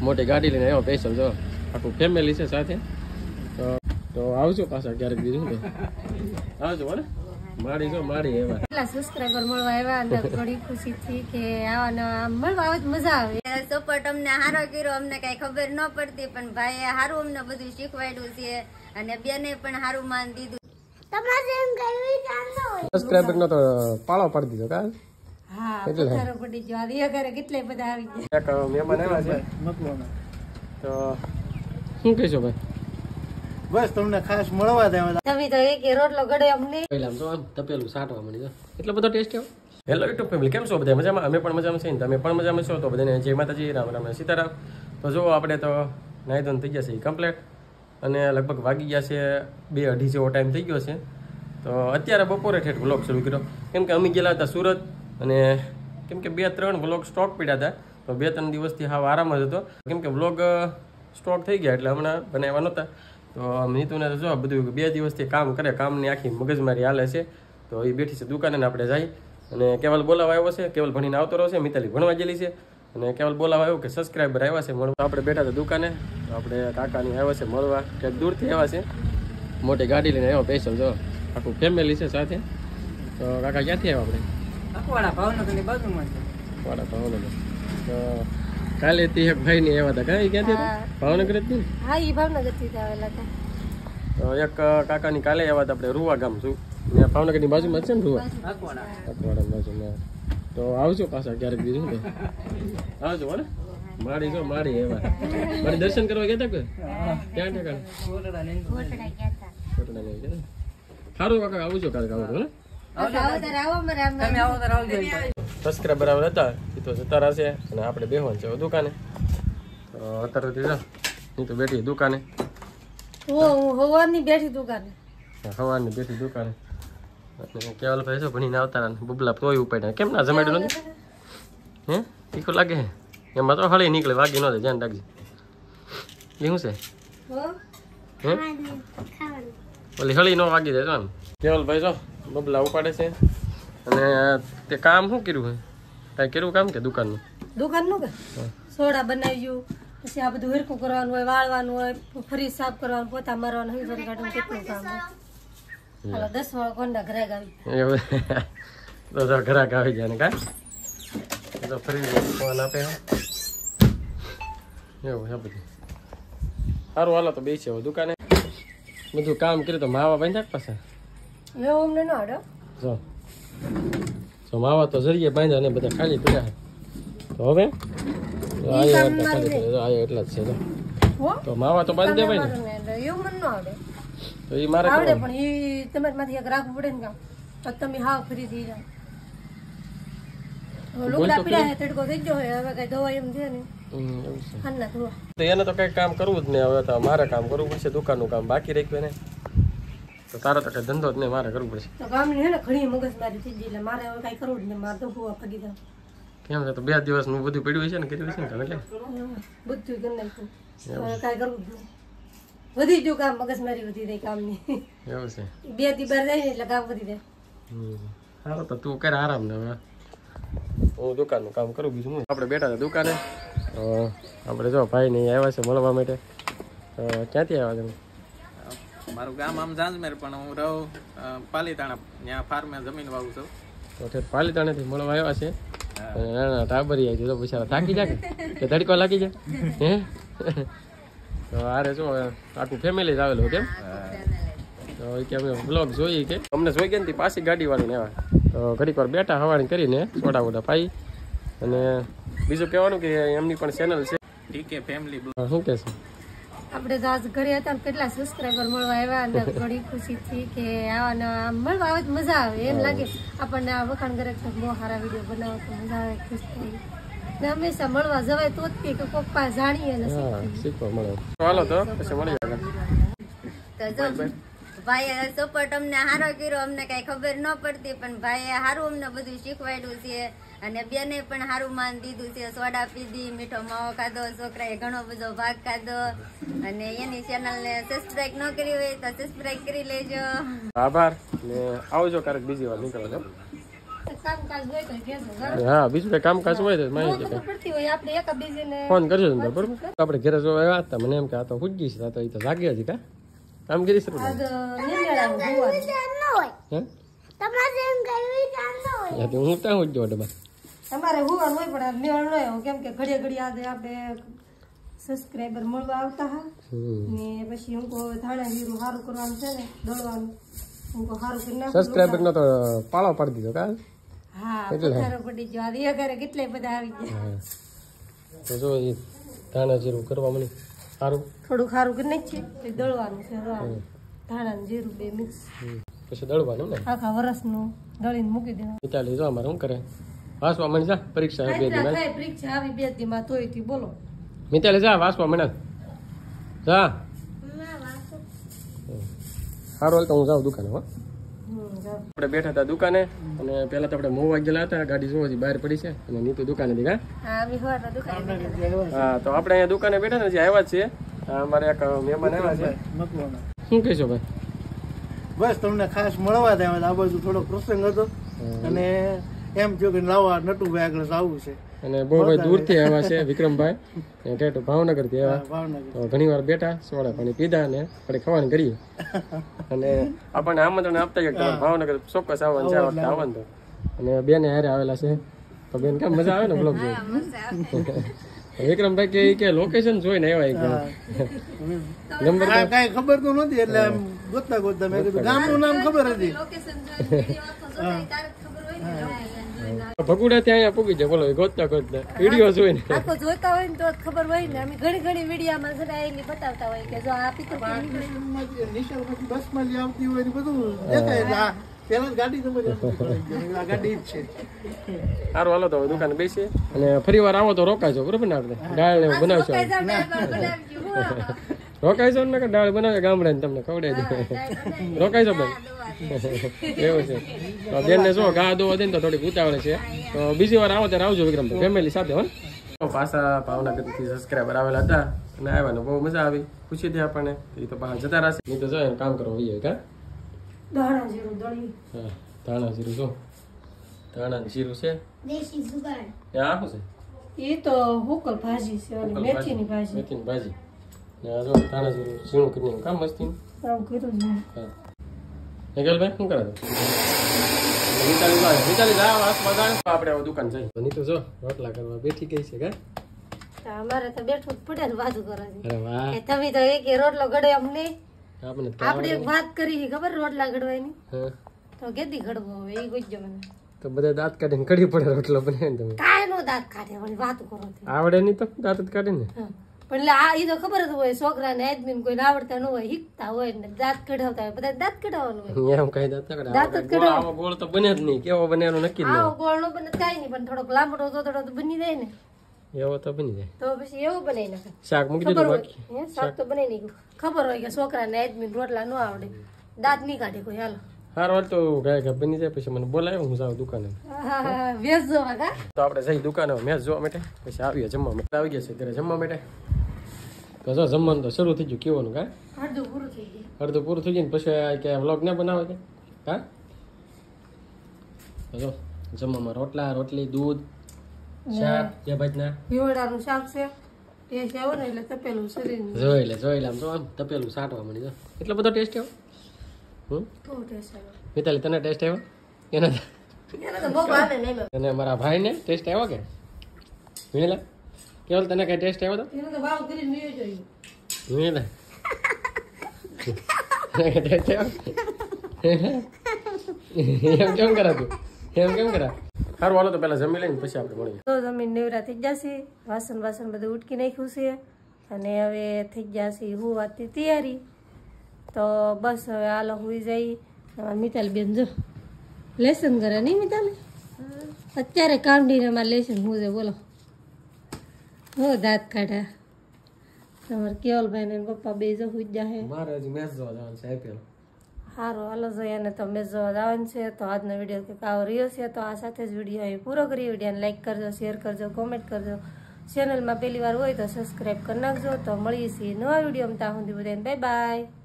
મોટી ગાડી લઈને આવ્યો સ્પેશિયલ જો આખું ફેમિલી છે સાથે તો આવજો પાછા ક્યારેક બીજું કે આવજો બરાબર માડી જો માડી એવા કેટલા સબસ્ક્રાઇબર મળવા આવ્યા અને થોડી ખુશી થી કે આવા મળવા આવે મજા આવે સપોર્ટ અમને હારો કર્યો અમને કઈ ખબર ન પડતી પણ ભાઈએ હારું અમને બધું શીખવાડ્યું છે અને બેને પણ હારું માન દીધું સબસ્ક્રાઇબર નો તો પાળો પાડી દીધો કા હા પથ્થરો પડી ગયો આ ઘરે કેટલા બધા આવી ગયા એક મહેમાન આવ્યા છે તો શું કહેશો ભાઈ બસ તમને ખાસ મળવા દેવા તમે તો એક રોટલો ગળે અમને પહેલા આમ તો આમ તપેલું સાટવા મળી જાય એટલો બધો ટેસ્ટ આવ્યો હેલો યુટ્યુબ ફેમિલી કેમ છો બધા મજામાં અમે પણ મજામાં છીએ તમે પણ મજામાં છો તો બધાને જય માતાજી રામ રામ સીતારામ તો જો આપણે તો નાઈ ધોઈને થઈ ગયા છે કમ્પ્લીટ અને લગભગ વાગી ગયા છે 2-2:30 જેવો ટાઈમ થઈ ગયો છે તો અત્યારે બપોરે ઠેઠ વ્લોગ શરૂ કર્યો કેમ કે અમે ગયેલા હતા સુરત અને કેમ કે 2-3 વ્લોગ સ્ટોક પડ્યા હતા તો 2-3 દિવસથી હાવ આરામ જ હતો કેમ કે વ્લોગ સ્ટોક થઈ ગયા એટલે હમણાં બનાવવા નહોતા તો નીતુને તો જો બધું 2 દિવસથી કામ કરે કામની આખી મગજમારી હાલે છે તો એ બેઠી છે દુકાને આપણે જાય અને કેવલ બોલાવા આવ્યો છે કેવલ ભણીને આવતો રહ્યો છે મિતાલી ભણવા ગયેલી છે અને કેવલ બોલાવા આવ્યો કે સબસ્ક્રાઈબર આવ્યા છે મળવા આપણે બેઠા હતા દુકાને તો આપણે કાકાની આવ્યા છે મળવા ક્યાંક દૂરથી આવ્યા છે મોટી ગાડી લઈને આવ્યો સ્પેશિયલ જો આખું ફેમિલી છે સાથે તો કાકા ક્યાંથી આવ્યા આપણે ભાવનગરની બાજુમાં છે ભાવનગર તો કાલે થી એક ભાઈ ની આવ્યા હતા કઈ ક્યાંથી ભાવનગર જ હા ઈ ભાવનગર થી આવેલા હતા તો એક કાકાની કાલે આવ્યા હતા આપણે રૂવા ગામ છું ને ભાવનગરની બાજુમાં છે ને રૂવા અકવાડા બાજુમાં તો આવજો પાછા ક્યારેક બીજું કે આવજો બરાબર માડી જો માડી એવા મારી દર્શન કરવા ગયા હતા કે ક્યાં સારું કાકા આવજો ક્યારેક આવો સબસ્ક્રાઈબર આવેલા હતા એ તો જતા રહેશે અને આપણે બેહવાનું છે દુકાને તો અત્યારેથી જા નહીં તો બેઠી દુકાને હવાની બેઠી દુકાને હવાની બેઠી દુકાને કેવલ ભાઈ છો ભણીને આવતા બબલા તોય ઉપાડ્યા કેમ ના જમાડ્યું નથી હે તીખો લાગે હે એમાં તો હળી નીકળે વાગી ન ધ્યાન રાખજે એ શું છે હે ઓલી હળી ન વાગી જાય આમ કેવલ ભાઈ છો બબલા ઉપાડે છે અને તે કામ શું કર્યું હે કાંઈ કર્યું કામ કે દુકાનનું કે સોડા બનાવ્યું પછી આ બધું હરખું કરવાનું હોય વાળવાનું હોય ફરી સાફ કરવાનું પોતા મારવાનું હંસરી કાઢવાનું કેટલું કામ હોય 10 વાળા કોંડા ઘરાક આવી એવું તો ઘરાક આવી જાય ને કાંઈ તો ફરી ફોન આપે એવું છે બધું સારું હાલો તો બેસી આવો દુકાને બધું કામ કર્યું તો માવા બાંધ્યા પાછા એવું અમને ન આવડે તો માવા તો જરીએ બાંધ્યા ને બધા ખાલી પડ્યા તો હવે એટલા જ છે તો માવા તો બાંધી દેવાય ને એવું મને ન આવડે તો એ મારે આવડે પણ એ તમારે માંથી એક રાખવું પડે ને કામ તો તમે હાવ ફરી થઈ જાવ લુગડા પીડા હે તડકો થઈ ગયો હોય હવે કઈ દવા એમ છે ને તો એને તો કઈ કામ કરવું જ નહીં હવે તો મારે કામ કરવું પડશે દુકાનનું કામ બાકી રાખ્યું ને તો તારો તો કઈ ધંધો જ નહીં મારે કરવું પડશે તો કામની હે ને ઘણી મગજમારી થઈ ગઈ એટલે મારે હવે કઈ કરવું જ નહીં મારે તો હુવા ફગી જાવ કેમ છે તો 2 દિવસનું બધું પડ્યું છે ને કર્યું છે ને એટલે બધું કરી નાખ્યું હવે કઈ કરવું જ નહીં વધી ગયું કામ મગજમારી વધી રહી કામની એવું છે 2 દી બાર જાય ને એટલે કામ વધી જાય સારું તો તું કરે આરામ ને હવે હું દુકાનનું કામ કરું બીજું આપણે બેઠા હતા દુકાને આપણે જો ભાઈ ને આવ્યા છે મળવા માટે ક્યાંથી આવ્યા તમે મારું ગામ આમ જાંજમેર પણ હું રહું પાલીતાણા ત્યાં ફાર્મે જમીન વાવું છું તો ઠેર પાલીતાણા થી મળવા આવ્યા છે નાના ટાબરી આવી તો બિચારા થાકી જાય કે તડકો લાગી જાય હે તો આરે શું આખું ફેમિલી જ આવેલું કેમ તો કે અમે બ્લોગ જોઈએ કે અમને જોઈ ગયા ને પાછી ગાડી વાળીને આવ્યા તો ઘડીક વાર બેઠા હવાણી કરીને સોડા વોડા પાઈ અને બીજું કહેવાનું કે એમની પણ ચેનલ છે ટીકે ફેમિલી શું કે છે આપણે તો આજ ઘરે હતા કેટલા સબસ્ક્રાઈબર મળવા આવ્યા અને ઘણી ખુશી થી કે આવા મળવા આવે મજા આવે એમ લાગે આપણને આ વખાણ કરે છે બહુ સારા વિડીયો બનાવો તો મજા આવે ખુશ થઈ ને હંમેશા મળવા જવાય તો જ કે પપ્પા જાણીએ ને શીખવા મળે ચાલો તો પછી મળી તો ભાઈએ સપોર્ટ અમને હારો કર્યો અમને કઈ ખબર ન પડતી પણ ભાઈએ હારું અમને બધું શીખવાડ્યું છે અને બેને પણ હારું માન દીધું છે સોડા પીધી મીઠો માવો ખાધો છોકરાએ ઘણો બધો ભાગ ખાધો અને એની ચેનલ ને સબસ્ક્રાઇબ ન કરી હોય તો સબસ્ક્રાઇબ કરી લેજો આભાર ને આવજો ક્યારેક બીજી વાર નીકળો છો કામકાજ હોય તો કહેજો. હા બીજું કઈ કામકાજ હોય તો માહિતી ખબર પડતી હોય આપણે એકબીજાને ફોન કરજો ને તો બરોબર. આપણે ઘરે જો આવ્યા હતા મને એમ કે આ તો પૂજી છે તો એ તો જાગે હતી કા કામ કરી શરૂ આજ નિમેળાનું હોવાનું. હે યા તો હું ત્યાં ઉજ્જો ડબા તમારે હોવાનું હોય પણ આ મેળ ન આવ્યો કેમ કે ઘડીએ ઘડી આજે આપણે સબસ્ક્રાઈબર મળવા આવતા હા ને પછી હું કહું ધાણા જીરું સારું કરવાનું છે ને દળવાનું હું કહું સારું કરી નાખું. સબસ્ક્રાઇબર નો તો પાળો પાડી દીધો કા હા પથ્થરો પડી ગયો આ ઘરે કેટલાય બધા આવી ગયા. તો જો એ ધાણા જીરું કરવા મને સારું થોડું સારું કરી નાખીએ તો દળવાનું છે ધાણા ને જીરું બે મિક્સ પછી દળવાનું ને આખા વરસનું દળીને મૂકી દેવાનું. ઇટાલી જો અમારે શું કરે વાસવા મળી જા પરીક્ષા બે દી માં પરીક્ષા આવી 2 દીમાં તોય થી બોલો મિતાલી જા વાસવા મને જા સારું હાલ તો હું જાઉં દુકાને હો. આપણે બેઠા હતા દુકાને અને પેલા તો આપણે મોવા ગયેલા હતા ગાડી જોવા બહાર પડી છે અને નીતુ દુકાને હતી હા તો આપણે અહીંયા દુકાને બેઠા ને હજી આવ્યા જ છીએ અમારે એક મહેમાન આવ્યા છે શું કહેશો ભાઈ બસ તમને ખાસ મળવા દે આ બાજુ થોડો પ્રસંગ હતો અને એમ થયું કે લાવવા નટુભાઈ આગળ જવું છે અને બહુ ભાઈ દૂરથી આવ્યા છે વિક્રમભાઈ ઠેઠ ભાવનગર થી આવ્યા ભાવનગર તો ઘણી વાર બેઠા સોડા પાણી પીધા ને આપણે ખાવાનું કરીએ અને આપણને આમંત્રણ આપતા કે તમારે ભાવનગર ચોક્કસ આવવાનું છે આ વખતે આવવાનું તો અને બેને હારે આવેલા છે તો બેન કેમ મજા આવે ને બ્લોગ જોઈ વિક્રમભાઈ કે લોકેશન જોઈને આવ્યા નંબર કઈ ખબર તો નથી એટલે આમ ગોતતા ગોતતા મેં કીધું ગામનું નામ ખબર હતી ભગુડા ત્યાં અહીંયા પૂગી જાય બોલો ગોતતા ગોતતા વિડીયો જોઈને આખો જોતા હોય ને તો જ ખબર હોય ને અમે ઘણી ઘણી વિડીયોમાં છે ને આયેલી બતાવતા હોય કે જો આ પિતૃ નિશાળમાંથી બસમાં જે આવતી હોય ને બધું દેખાય એટલે આ પેલા જ ગાડી સમજ આ ગાડી જ છે સારું હાલો તો દુકાને બેસીએ અને ફરી વાર આવો તો રોકાજો બરોબર ને આપણે દાળ ને એવું બનાવશો રોકાઈશો ને કે દાળ બનાવે ગામડે તમને ખવડાવી દે રોકાઈશો બેન એવું છે તો બેન ને શું ગા દોવા દે ને તો થોડીક ઉતાવળે છે તો બીજી વાર આવો ત્યારે આવજો વિક્રમ ફેમિલી સાથે હો. પાછા ભાવનગરથી સબસ્ક્રાઈબર આવેલા હતા અને આવ્યા બહુ મજા આવી ખુશી હતી આપણને એ તો પાછા જતા રહેશે એ તો જો કામ કરવા હોઈએ કા દાણા જીરું દળી હા ધાણા જીરું જો ધાણા જીરું છે દેશી સુગર એ આખું છે એ તો હુકલ ભાજી છે અને મેથીની ભાજી મેથીની ભાજી ને આ જો ધાણા જીરું ઝીણું કરીને કામ મસ્તી આવું કર્યું છે. હા ભાઈ શું કરે વિચારી જા વાસમાં જાય આપણે હવે દુકાન જઈએ નીતુ જો રોટલા કરવા બેઠી ગઈ છે કા અમારે તો બેઠું જ પડે ને વાતું કરવાની અરે વાહ કે તમે તો એક રોટલો ઘડે અમને આપણે આપણે એક વાત કરી ખબર રોટલા ઘડવાની હા તો કેદી ઘડવો હવે એ ગોઈજો મને તો બધા દાંત કાઢીને કઢી પડે રોટલો બને ને તમે કાંઈ નો દાંત કાઢે પણ વાતું કરો તે. આવડે નહીં તો દાંત જ કાઢે ને હા. પણ એટલે આ ઈ તો ખબર જ હોય છોકરાને આદમીને કોઈને આવડતા ન હોય શીખતા હોય ને દાંત કઢાવતા હોય બધા દાંત કઢાવવાનું હોય એમ કઈ દાંત ના દાંત જ કાઢે કઢાવો. આવો ગોળ તો બને જ નહીં કેવો બને એનું નક્કી જ આવો ગોળ નો બને કાંઈ નહીં પણ થોડોક લાંબડો તોતડો તો બની જાય ને નહીં એવો તો બની જાય તો પછી એવું બનાવી નાખે શાક મૂકી ખબર દીધું હોય બાકી હે, શાક તો બનાવી નાખ્યું ખબર હોય કે છોકરાને આદમીને રોટલા ન આવડે દાંત નહીં કાઢે કોઈ હાલો હારું હાલ તો ગાય બની જાય પછી મને બોલાવે હું જાઉં દુકાને વેચ જોવા કા તો આપણે જઈ દુકાને મેચ જોવા માટે પછી આવીએ જમવા માટે આવી ગયા છે ત્યારે જમવા માટે તો જો જમવાનું તો શરૂ થઈ ગયું કેવાનું કા અડધું પૂરું થઈ ગયું અડધું પૂરું થઈ ગયું ને પછી કે વ્લોગ ના બનાવે કે હા તો જો જમવામાં રોટલા રોટલી દૂધ શાક જે ભાજના હિવડાનું શાક છે ટેસ્ટ આવ્યો ને એટલે તપેલું શરીર જોઈ લે આમ તો આમ તપેલું સાટવા મળી જાય એટલો બધો ટેસ્ટ આવ્યો બહુ ટેસ્ટ આવ્યો મિતાલી તને ટેસ્ટ આવ્યો એના એને તો બહુ ભાવે નહીં અને મારા ભાઈને ટેસ્ટ આવ્યો કે વિનેલા કેવલ તને કઈ ટેસ્ટ આવ્યો તો એને તો ભાવ કરીને મેં જોયું વિનેલા ટેસ્ટ આવ્યો એમ કેમ કરાતું કેમ કરા સારું હાલો તો પેલા જમી લઈને પછી આપણે મળીએ તો જમીન નેવરા થઈ જશે વાસણ બધું ઉટકી નાખ્યું છે અને હવે થઈ જશે હુવાથી તૈયારી તો બસ હવે હાલો હુઈ જઈ મિતાલ બેન જો લેસન કરે નહીં મિતાલ અત્યારે કામડીને અમારે લેસન હું છે બોલો હો દાંત કાઢ્યા તમારે કેવલભાઈ ને પપ્પા બે જો હુઈ જાહે મારે હજી મેચ જોવા જવાનું છે IPL સારું હાલો જોઈએ અને તો મેચ જોવા જવાનું છે તો આજનો વિડીયો કંઈક આવો રહ્યો છે તો આ સાથે જ વિડીયો અહીં પૂરો કરીએ વિડીયોને લાઈક કરજો શેર કરજો કોમેન્ટ કરજો ચેનલમાં પહેલી વાર હોય તો સબસ્ક્રાઈબ કરી નાખજો તો મળીએ છીએ નવા વિડીયોમાં ત્યાં સુધી બધાને બાય બાય.